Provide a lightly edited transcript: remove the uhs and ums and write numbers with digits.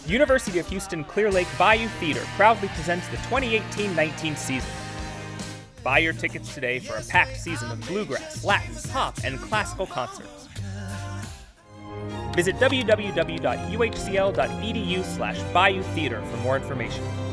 University of Houston Clear Lake Bayou Theater proudly presents the 2018-19 season. Buy your tickets today for a packed season of bluegrass, Latin, pop, and classical concerts. Visit www.uhcl.edu/Bayou Theater for more information.